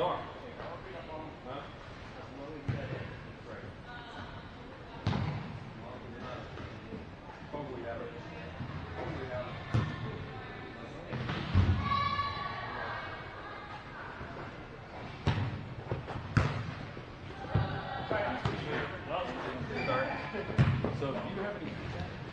on. So if you have any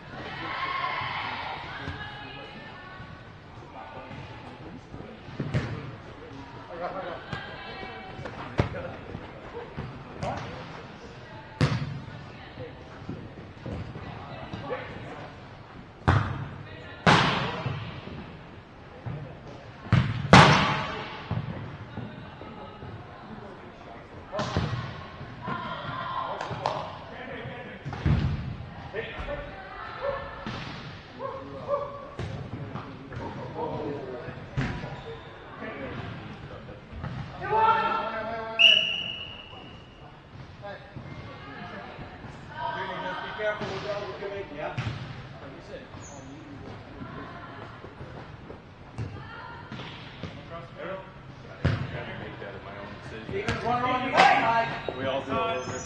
we all do it over.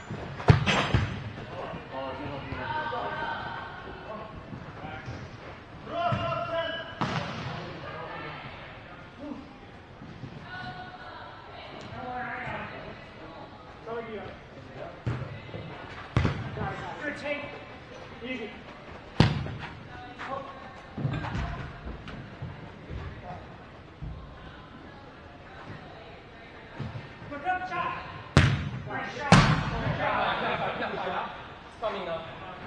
Easy. Look up, shot. Nice shot. It's coming up.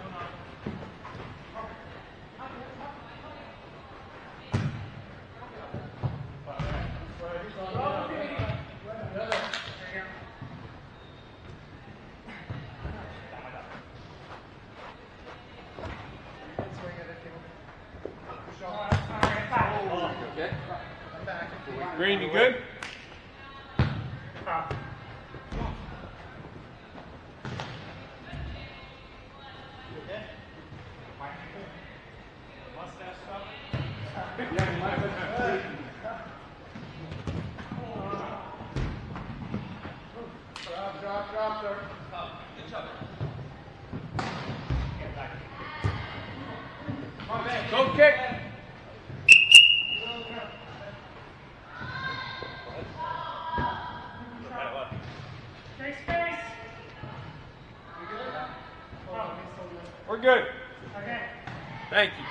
Green, you good? Drop, sir. Good job. Go kick. We're good. Okay. Thank you.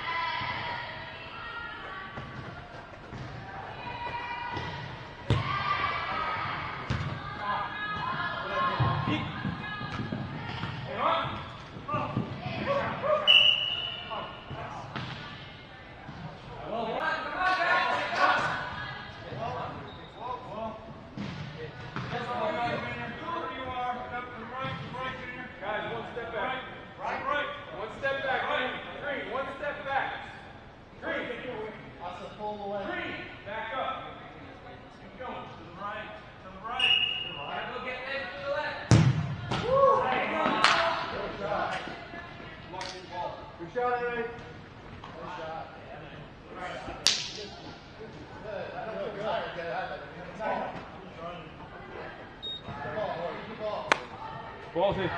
Ball's in.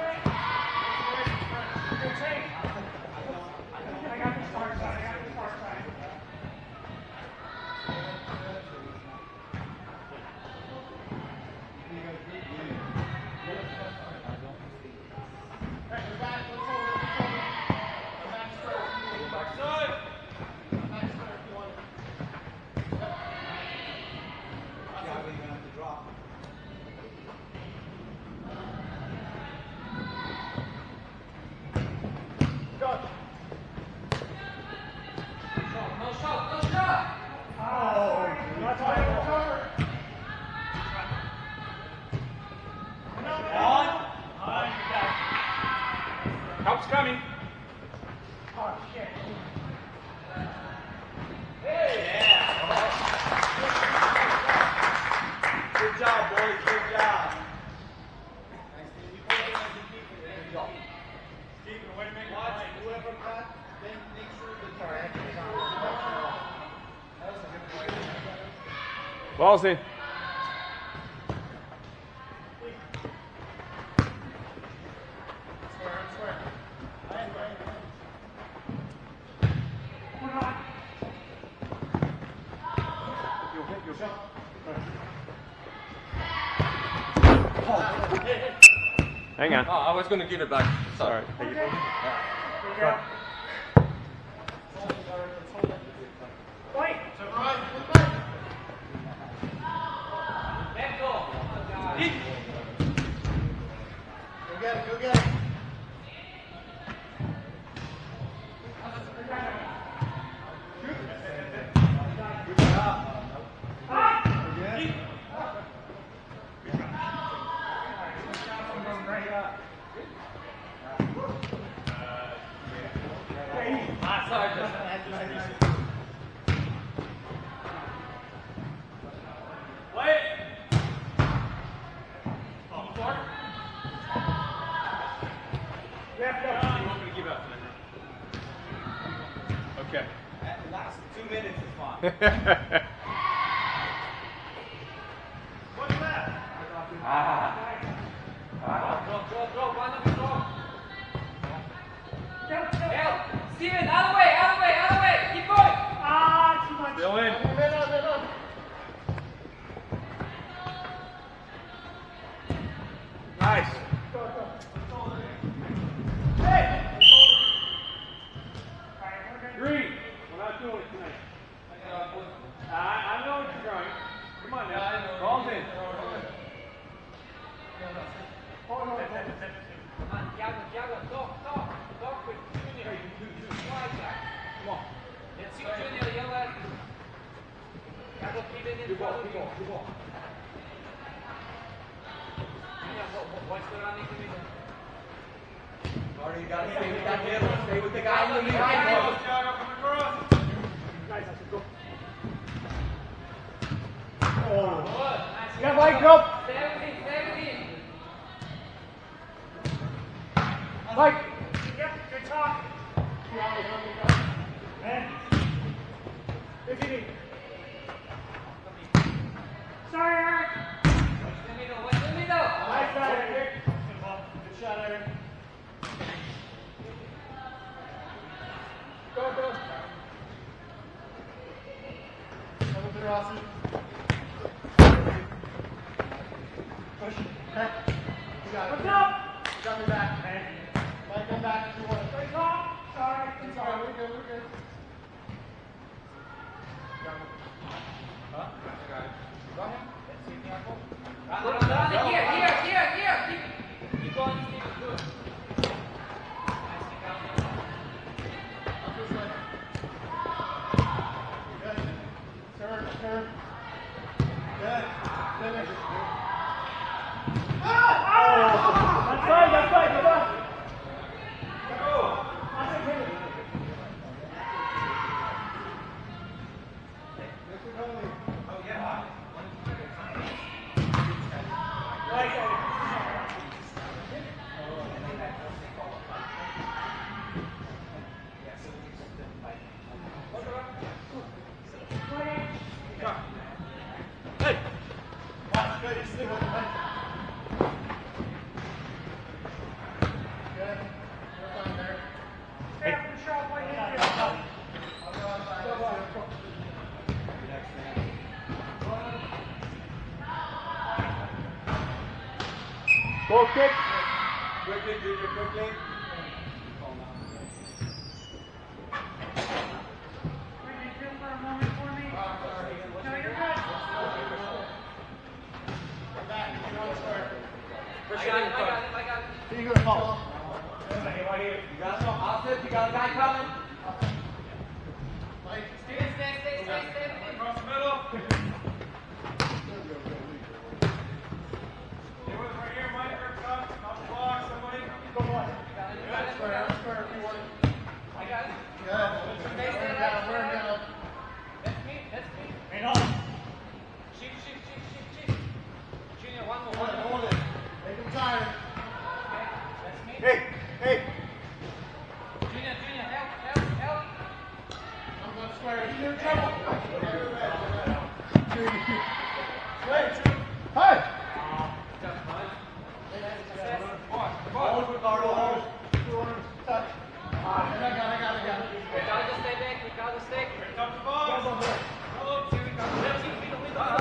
Help's coming. Oh, shit. Good job, boys. Good job. Ball's in. Hang on. Oh, I was going to give it back. Sorry. Take it. Go. Wait. Go get it, go get it. Good job. Again. Okay. The last 2 minutes is fine. What's that? Go, one of you go. Help. Steven, out of the way, keep going. Ah, too much. Still in. Nice. Green. We're not doing it tonight. I know what you're trying. Come on now. Ball's in. Thiago, talk with Junior. Come on. Let's see Junior yell at you. Thiago, keep it in front of you. Junior, what's the running to me? Marty, you gotta stay with that middle. Stay with the guy in the middle. Yeah, Mike, go. Stay with him. Mike. Yep, good talk. Sorry, Eric. What's the middle? Nice shot, Eric. Good shot, Eric. Go. Over to Rossi. Push. Back. You got it. What's up? Got me back. Mike, come back if you want. Great talk. Sorry. It's all right, we're good. Here. Keep going, Steven. Good. Good. Turn. Good. Finish. That's fine. Good luck. Goal kick. Quickly, Junior, quickly. I got it. Here you go, Paul. You got some offset, you got a guy coming. Mike. Steven, stay. Across the middle. Stay with him right here, Mike. Not the block, somebody. Square if you want. I got it. Good. Wear him down. That's me. Right on. Shift. Junior, one more. Hold it. Make him tired. Okay, that's me. Hey. Junior, help. I'm going to square. You're in trouble. Hey. Hold with Bartle. Touch. I got it. Ricardo, stay back. Pick up the ball. Here we go.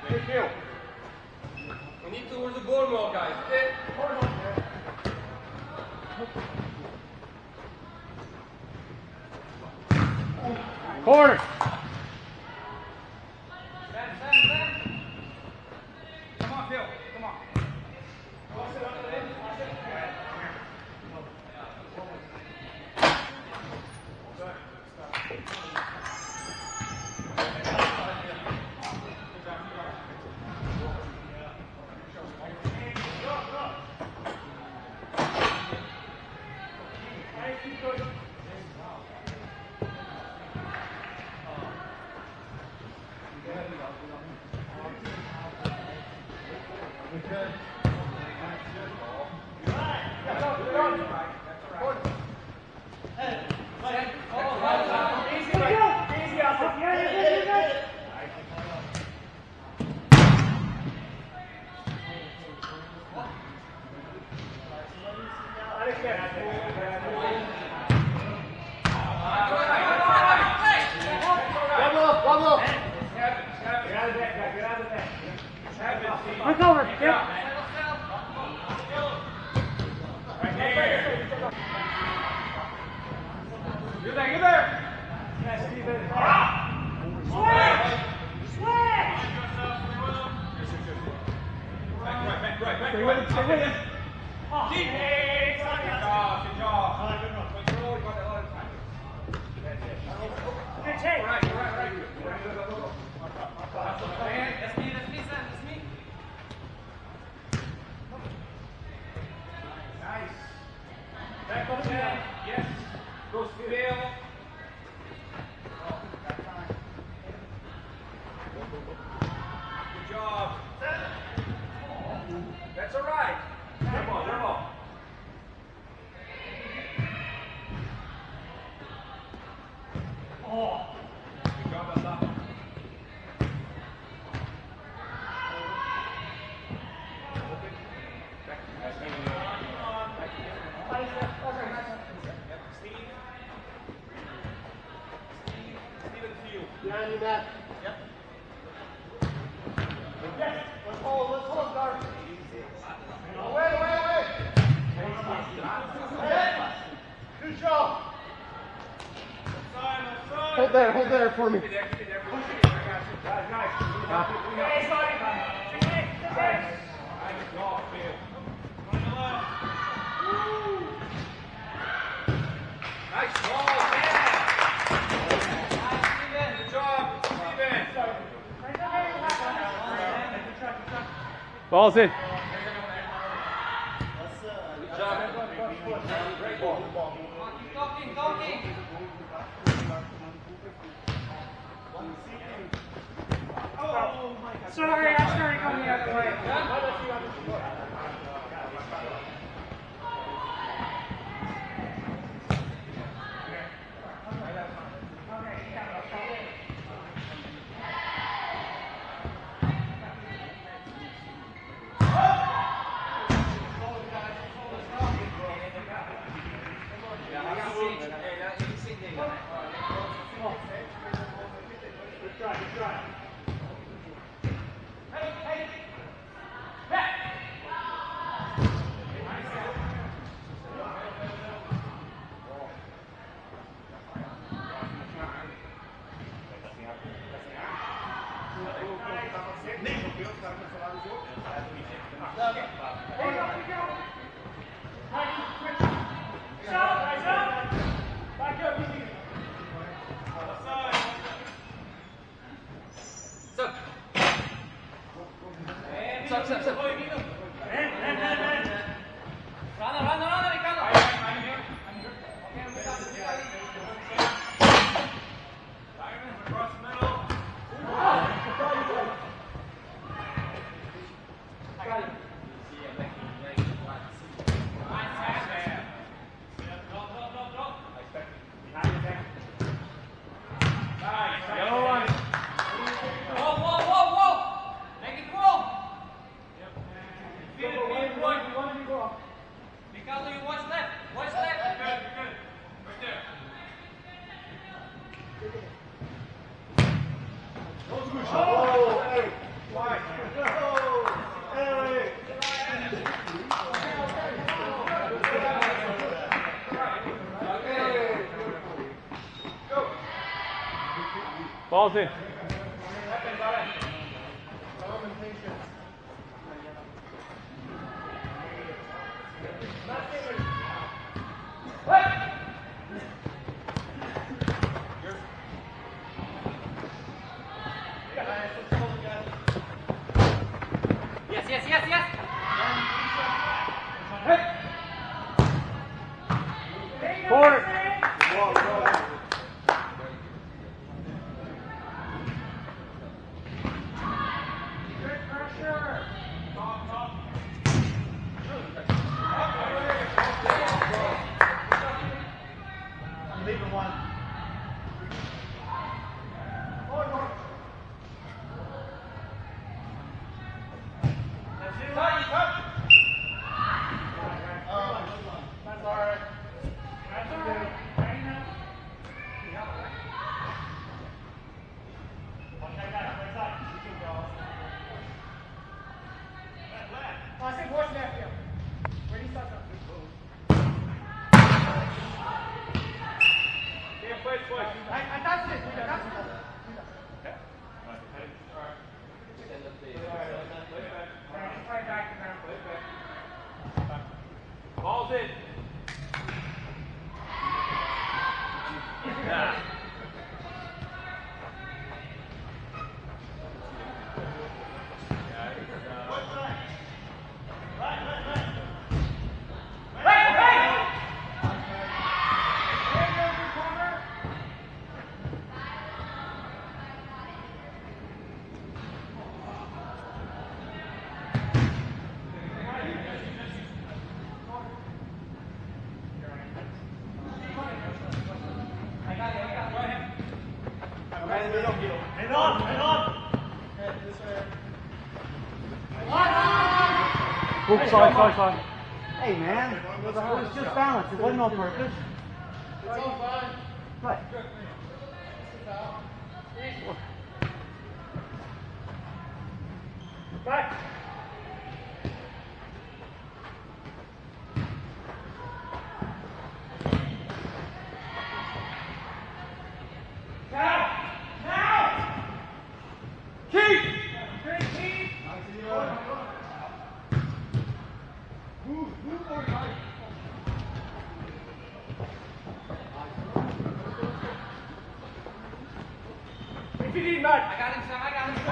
Good kill. We need towards the goal more, guys. Okay? Corner. Stand. Come on, Phil. Come on. Look over. Yep. Get there. Right. Stay with him. Good job. Control, you got a lot of time. Good take. Right. That's me, Sam. That's me. Nice. Back up there. Yes. Go Phil. Good job. That's all right. Good ball. Oh. Good job, Elsa. Behind you, Matt. Yep. Let's hold, guard. Away. Hey, good job. Hold there for me. Keep it there. Push it. I got you. Guys. Hey, sorry. Nice job, Phil. On the left. Nice ball, yeah. Good job, Steven. Ball's in. Good job. Great ball. Keep talking. Sorry, I started going the other way. Good try. Stop. Run, Ricardo. Cross middle. Yellow one. Whoa. Make it roll. Feel it, Ricardo, you watch left. You're good. Right there. Oh, hey. Ball's in. Yes, yes, yes, yes. Corner. Good pressure. I'm leaving one. That's all right. That's all right. Right now. I said, what's left here? Where do you start from? I touched it. I touched it. Right back to ground. Ball's in. Yeah. Oops, sorry. Hey, man. It was just balance. It wasn't on purpose. It's all fine. What? Back. Now! Keep! Great team! If you need Matt. I got him, Sam. I got him.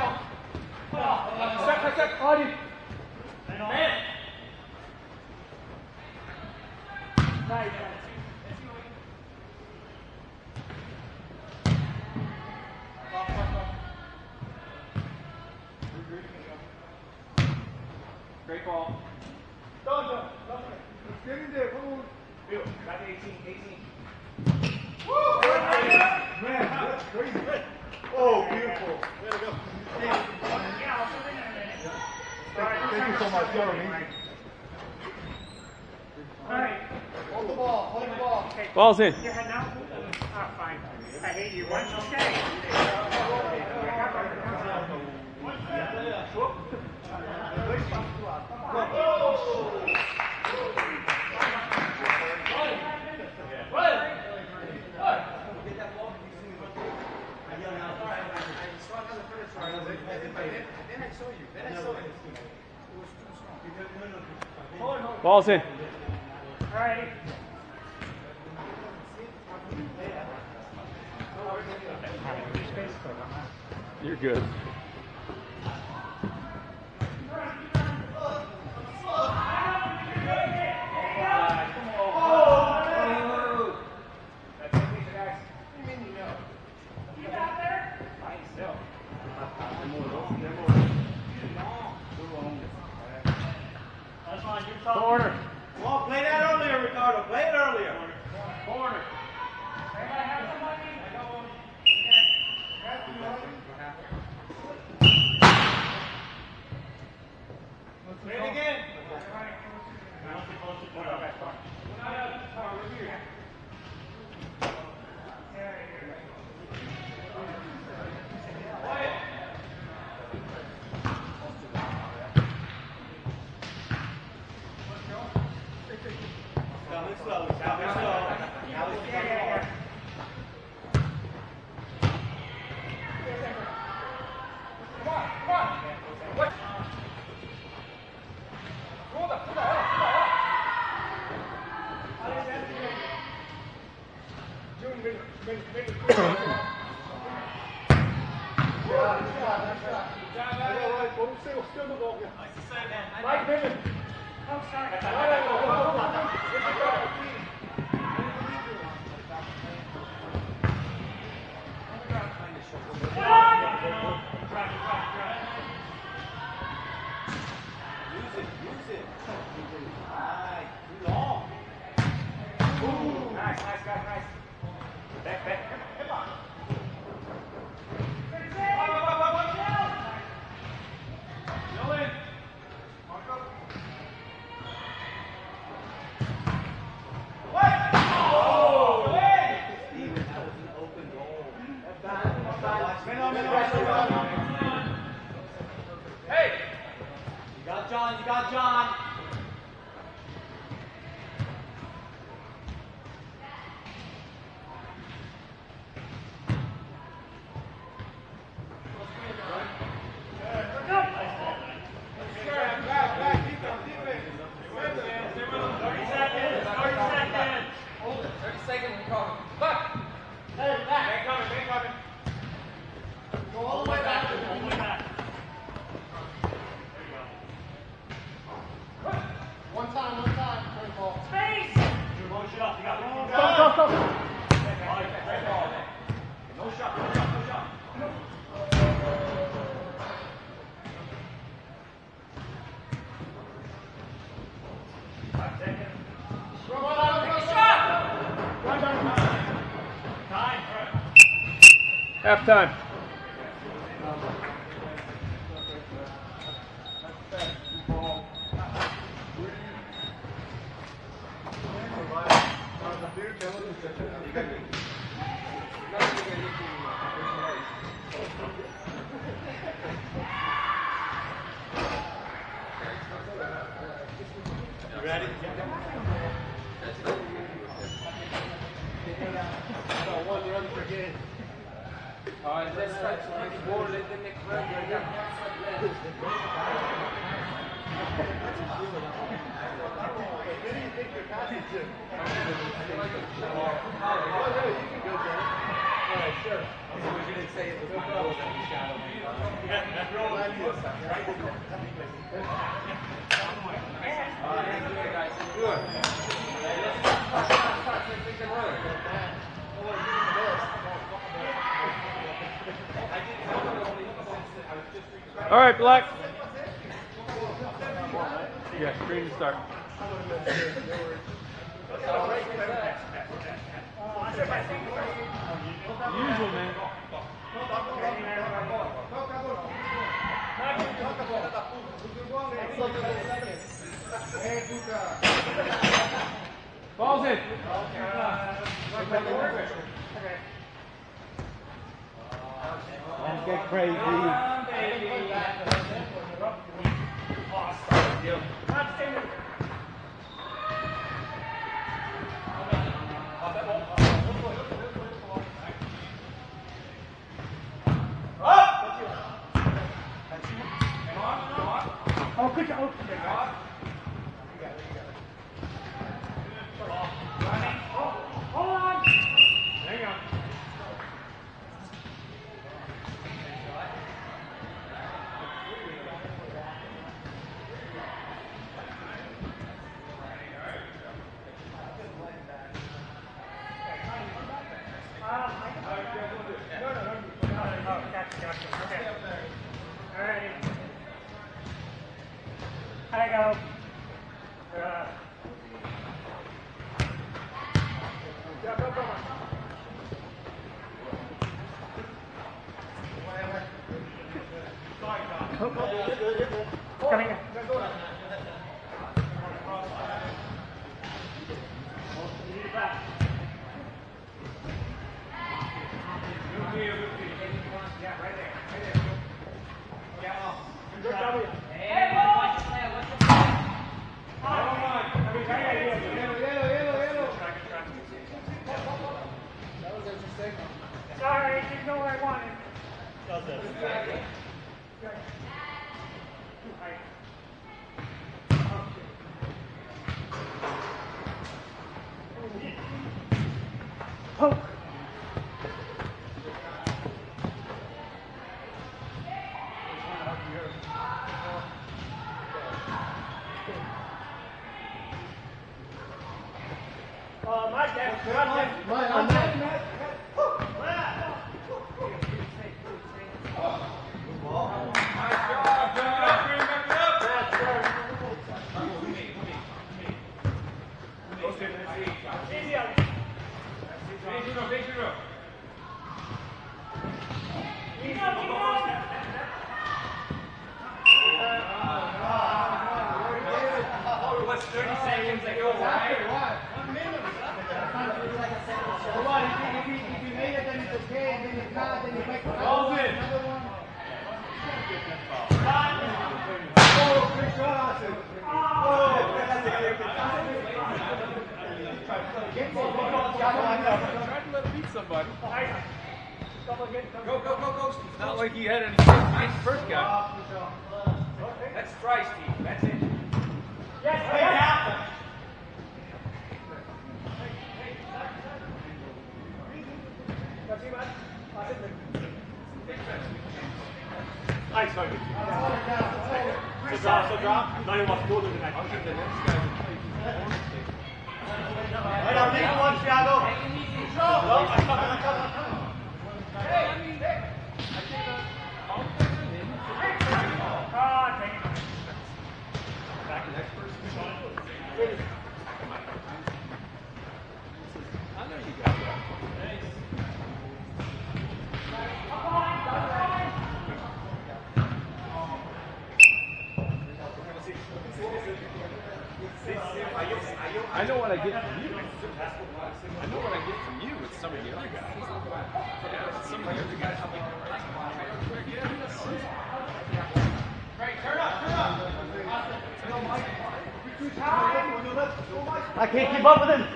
Set. Audi. Man! Nice. Great ball. Don't. Let's get in there. Come on. Bill, got the 18. Man, that's crazy. Oh, beautiful. Way to go. Yeah, I'll put it in a minute. Thank you so much. You're amazing. All right. Hold the ball. Hold the ball. Okay. Ball's in. Your head now? Oh, fine. I hate you. Once you stay. Ball's in. All right. You're good. Corner. Come on, play that earlier, Ricardo. Play it earlier. Corner. Anybody have somebody? I got one. Play it again. Mike Bivens. Oh, sorry. Use it. Nice. Too long. Nice, nice, guys, nice. Back. Come on. Dylan. Steven, that was an open goal. Hey! You got John. Halftime. Let's try to keep the ball, let them make run. All right, Black. Yeah, screen to start. Usual, man. Ball's in. Don't get crazy. Oh, good job. Hold on. Hang on. Gotcha. Okay. All right. I go. Coming in. Yeah, right there. Yeah. Good job. Hey, what's the plan? What's the plan? Sorry, didn't know what I wanted. Poke. What's 30 seconds they go, right? If you made it, then it's okay, and then if not, then you make another Balls one. in. Another one. Tried to let him beat somebody. Go, go, go, go, Steve. It's not like he had any chance against the first guy. Let's try, Steve. That's it. Nice, sorry. So drop. Now you must go to the next. I'll give the next guy the play. Right on, make one, Thiago. Hey, I mean, hey. I think I'll put him in. Back to the next person. I know you got that. I know what I get from you. I know what I get from you with some of the other guys. Yeah, some of the other guys I'm like, I can't keep up with him.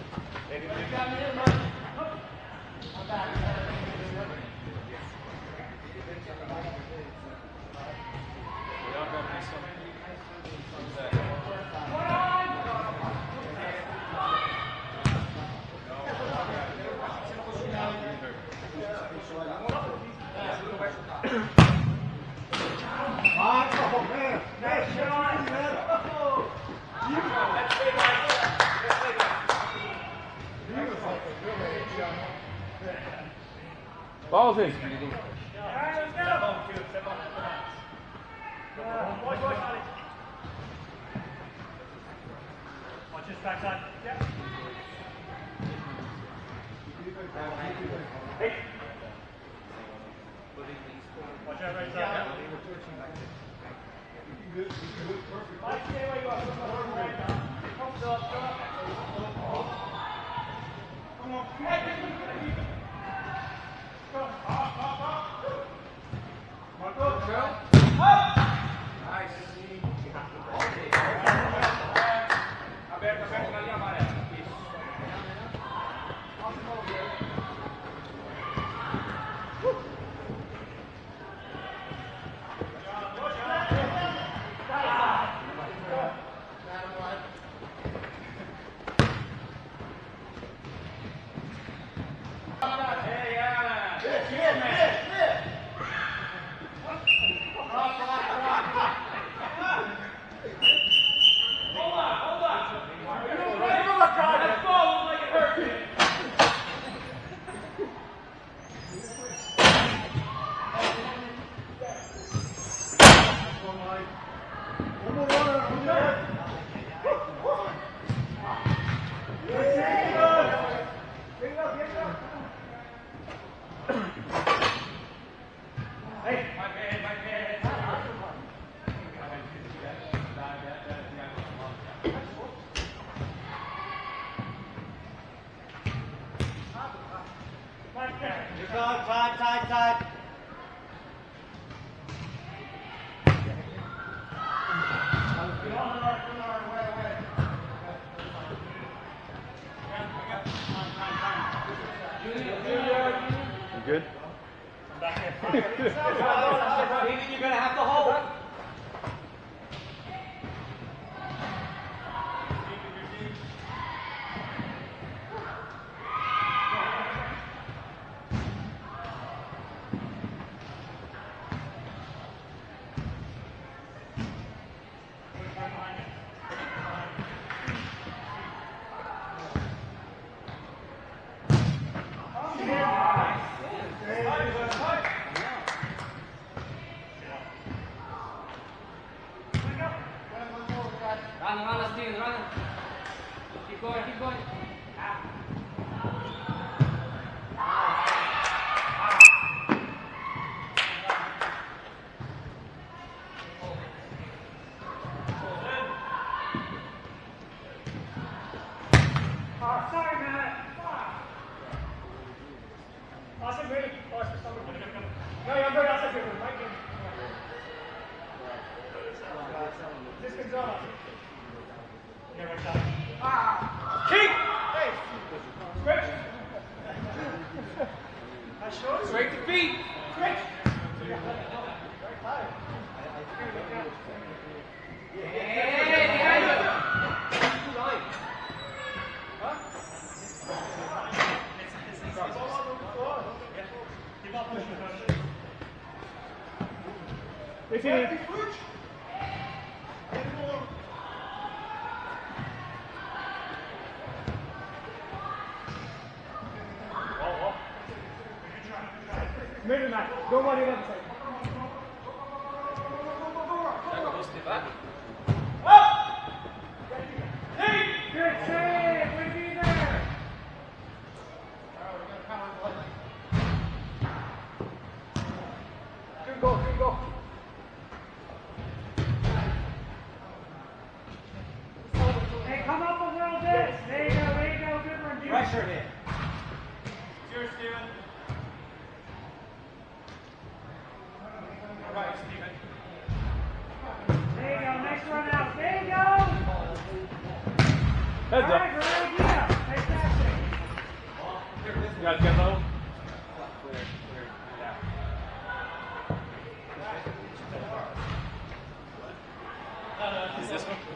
Balls in. Watch his backside. Yeah. Hey. Watch out right side. Mike, stay where you are. Come on. Side. You good? You're gonna have to hold. Keep going, keep going. Sorry, man. Awesome, ready? Awesome, somebody. No, I'm good. That's okay. Mike. This can go. Yeah, right side. Keep! Hey! Switch! Straight to feet. Switch! Middle man, don't worry about it. Good save, we'll be there. Good go, good go. Hey, come up a little bit. There you go, good one, dude. Pressure hit. It's yours, Steven. All right, Steven. There you go, next run out. There you go. Heads All up. right, great idea. Fantastic. You guys get low? Is this one?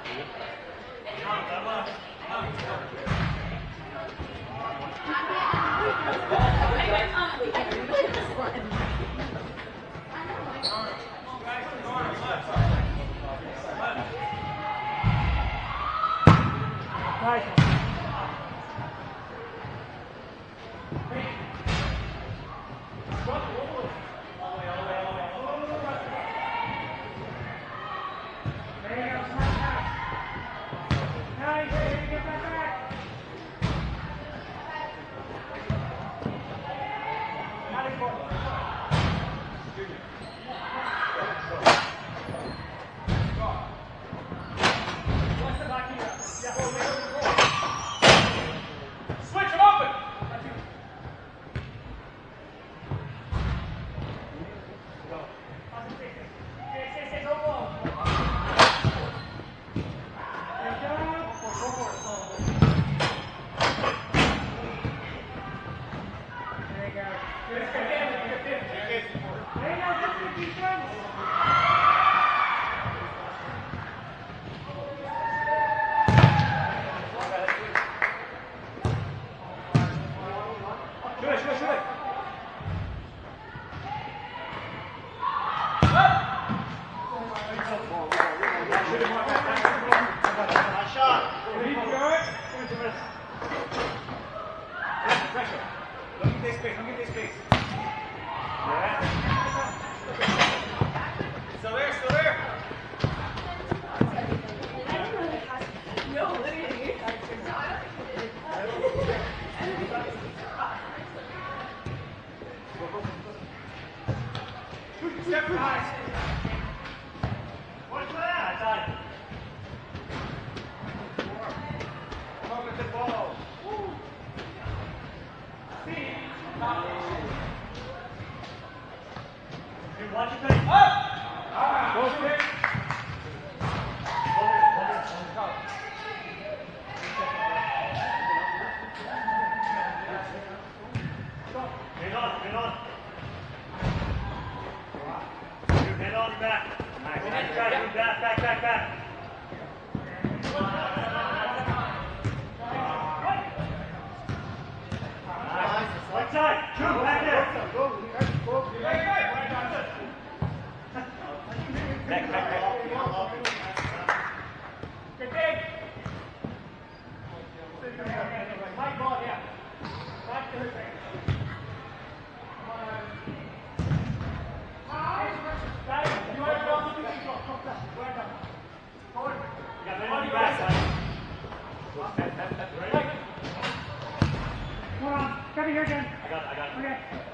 Nice. There you go, smart pass. Nice, there you get that back. Not important. What's the back here? Yeah, hold it. Switch it open! Stay, go ball. There you go. There you go. There you go, that's the defense. Step guys. What's that? Come with the ball. Speed. Dude, watch your face. Up! Go quick. Hold it. Get on. Dude, head on your back. Nice. Back. Right side. Shoot, back there. Back. Good big. High ball, yeah. Back to the thing. Come on. You want to go? You got men on your back side. Hold on. Kevin, here again. I got it. Okay.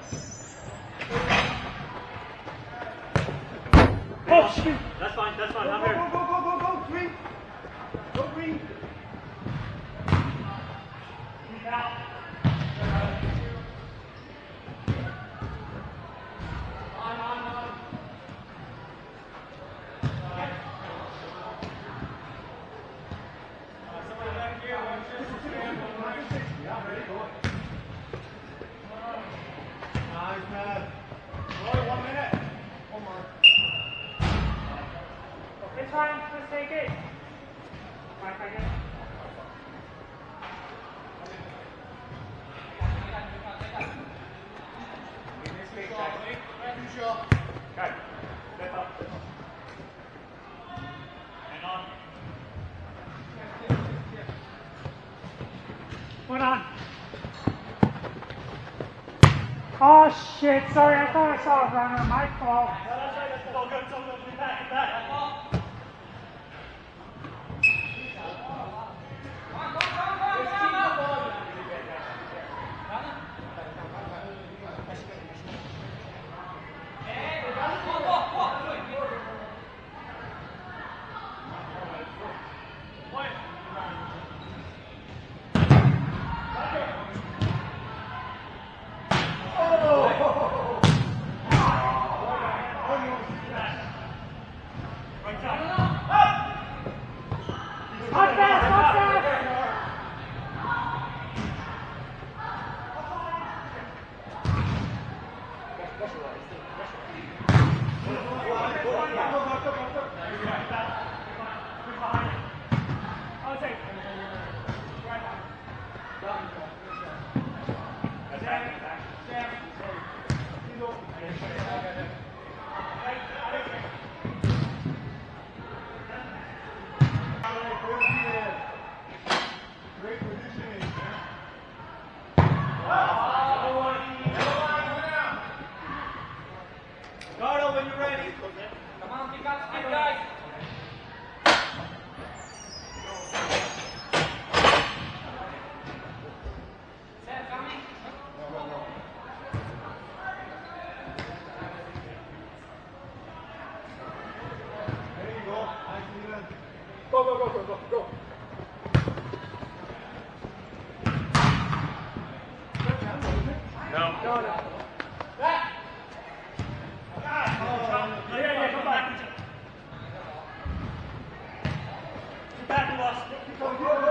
Oh, shoot. That's fine, I'm here. Go, green. Go, green. He's out. On. Somebody back here. Yeah, ready, go. Nice, man. Roy, 1 minute. One more. It's fine, just take it. Right, back in. Okay, step up. Hang on. Hold on. Oh shit, sorry, I thought I saw a runner, my fault. No, that's right, that's all good, be back. Go. No. Yeah, come back. Get back to us. Go.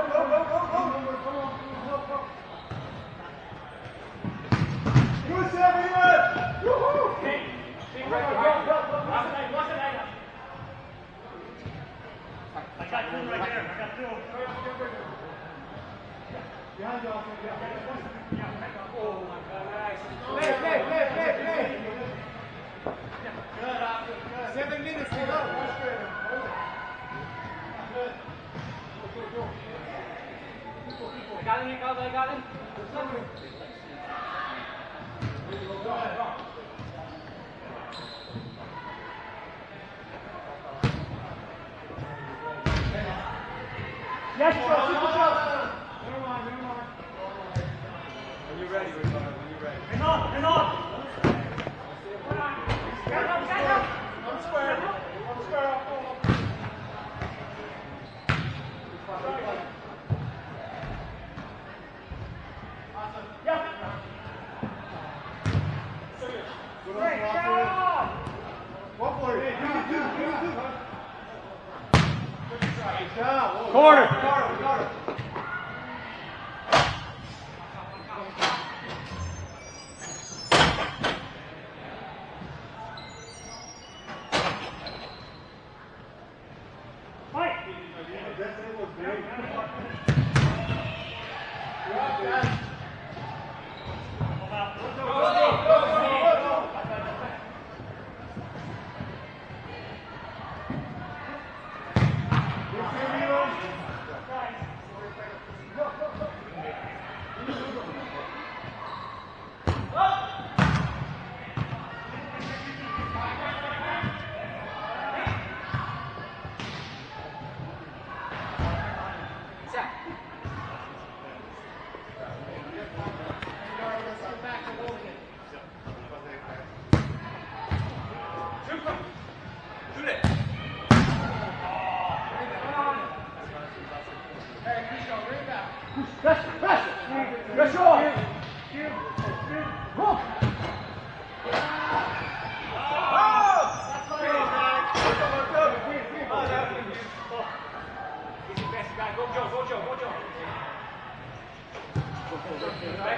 Good, everyone. Woohoo! Okay. Go. I got two right there. Behind you. Oh my God, nice. Play. Good. 7 minutes to go. Go. I got him. Go ahead. Yes, go. Never mind. When you're ready, when you're ready. Hang on. Get up. I'm square. Awesome. Yeah. Great job. One for it. Good job. Corner. We got it.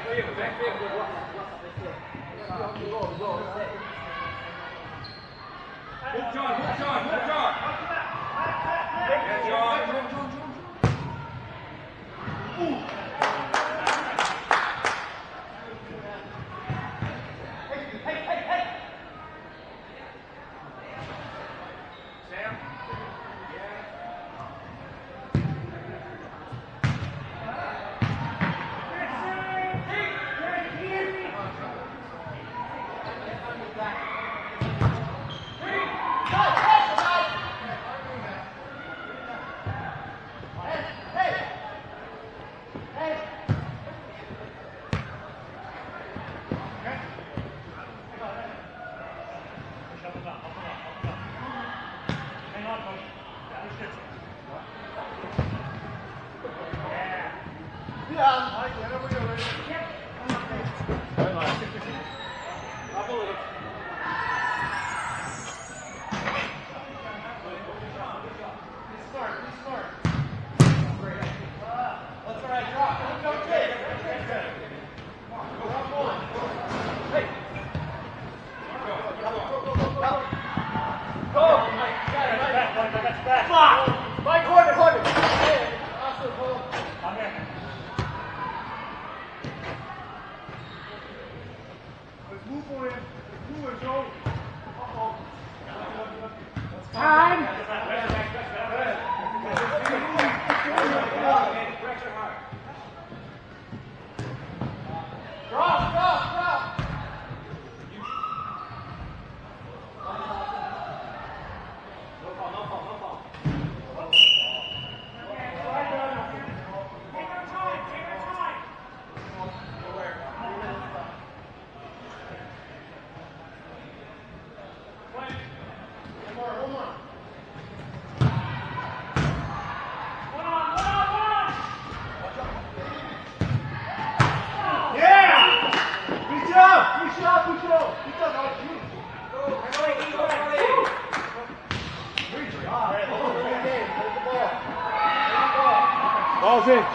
Ball's in.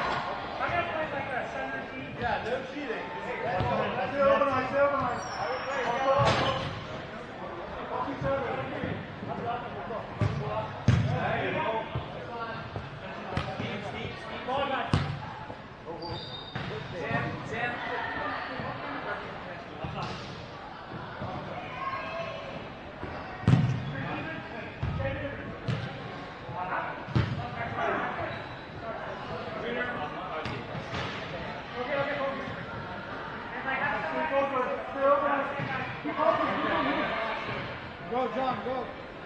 Go, John, go.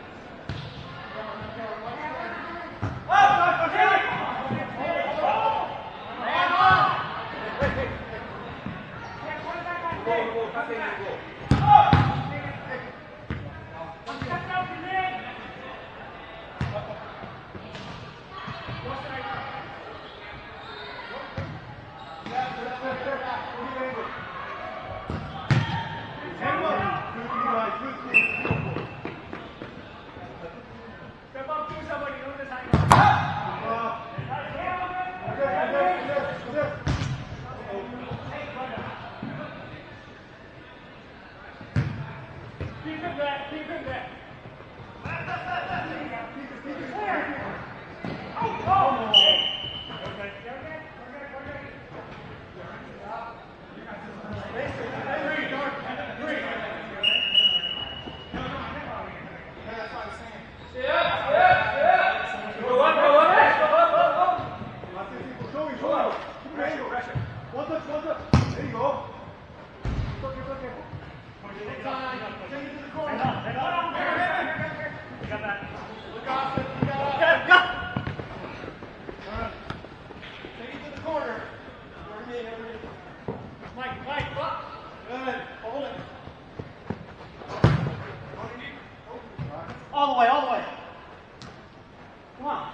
All the way, all the way. Come on.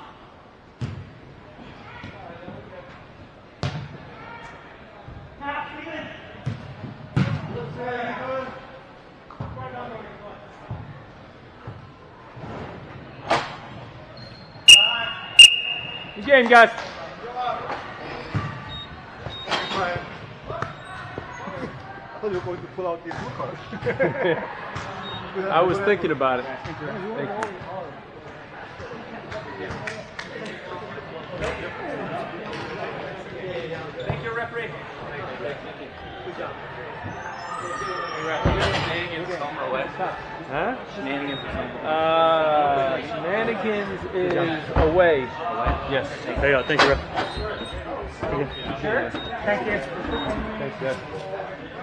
Good game, guys. thought you were going to pull out the blue card. I was thinking about it. Thank you. Thank you, referee. Good job. Shenanigans, home or what? Huh? Shenanigans or something. Shenanigans is away. Yes. There you go. Thank you, ref. Sure? Thank you. Thanks, Jeff.